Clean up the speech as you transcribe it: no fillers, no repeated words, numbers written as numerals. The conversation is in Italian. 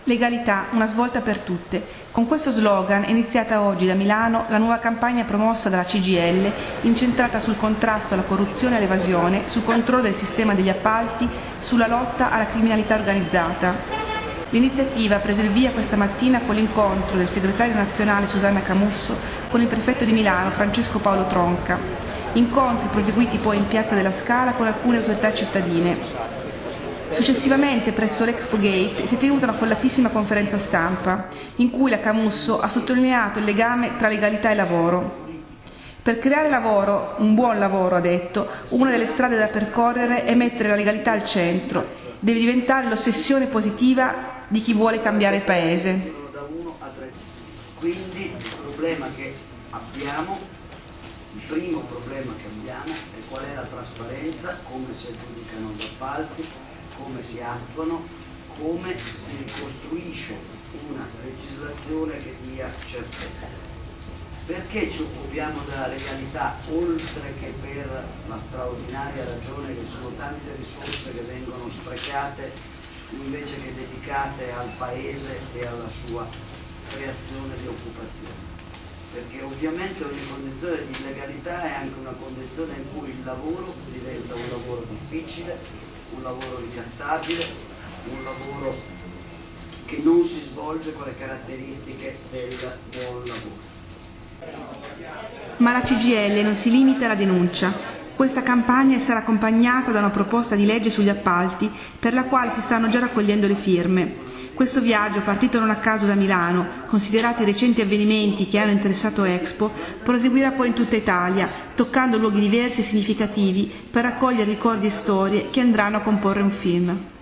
Legalità, una svolta per tutte. Con questo slogan è iniziata oggi da Milano la nuova campagna promossa dalla CGIL, incentrata sul contrasto alla corruzione e all'evasione, sul controllo del sistema degli appalti, sulla lotta alla criminalità organizzata. L'iniziativa ha preso il via questa mattina con l'incontro del segretario nazionale Susanna Camusso con il prefetto di Milano Francesco Paolo Tronca. Incontri proseguiti poi in Piazza della Scala con alcune autorità cittadine. Successivamente, presso l'Expo Gate, si è tenuta una follatissima conferenza stampa, in cui la Camusso ha sottolineato il legame tra legalità e lavoro. Per creare lavoro, un buon lavoro, ha detto, una delle strade da percorrere è mettere la legalità al centro, deve diventare l'ossessione positiva di chi vuole cambiare il Paese. Quindi il problema che abbiamo, il primo problema che abbiamo è qual è la trasparenza, come si aggiudicano gli appalti, come si attuano, come si ricostruisce una legislazione che dia certezze. Perché ci occupiamo della legalità, oltre che per la straordinaria ragione che sono tante risorse che vengono sprecate invece che dedicate al Paese e alla sua creazione di occupazione? Perché ovviamente ogni condizione di illegalità è anche una condizione in cui il lavoro diventa un lavoro difficile, un lavoro ricattabile, un lavoro che non si svolge con le caratteristiche del buon lavoro. Ma la CGIL non si limita alla denuncia. Questa campagna sarà accompagnata da una proposta di legge sugli appalti per la quale si stanno già raccogliendo le firme. Questo viaggio, partito non a caso da Milano, considerati i recenti avvenimenti che hanno interessato Expo, proseguirà poi in tutta Italia, toccando luoghi diversi e significativi per raccogliere ricordi e storie che andranno a comporre un film.